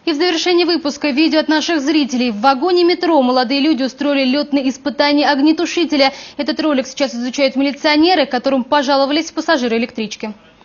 И в завершении выпуска видео от наших зрителей. В вагоне метро молодые люди устроили летные испытания огнетушителя. Этот ролик сейчас изучают милиционеры, которым пожаловались пассажиры электрички.